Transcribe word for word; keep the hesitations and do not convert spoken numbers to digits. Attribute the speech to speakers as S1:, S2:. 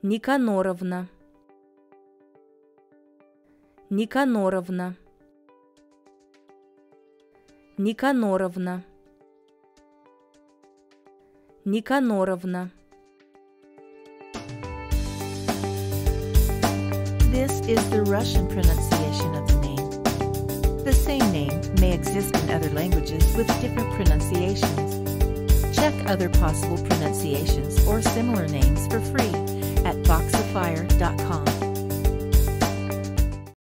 S1: Никаноровна, Никаноровна, Никаноровна, Никаноровна.
S2: This is the Russian pronunciation of the name. The same name may exist in other languages with different pronunciations. Check other possible pronunciations or similar names for free at voxifier dot com.